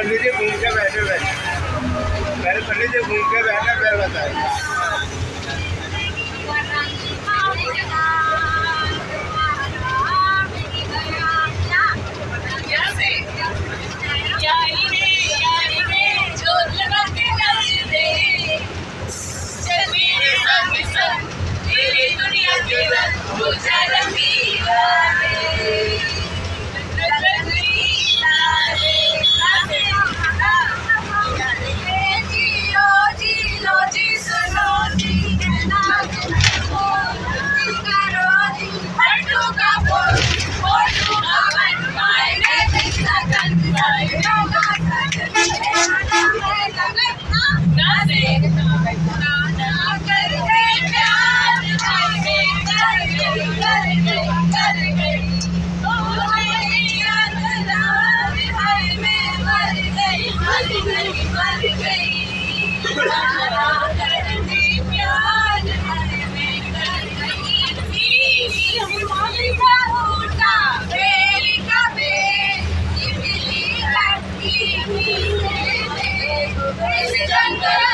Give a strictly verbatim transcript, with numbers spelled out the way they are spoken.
पंडित जी घूम के बैठे बैठे पहले पंडित जी घूम के बैठे फिर बताए। Jungle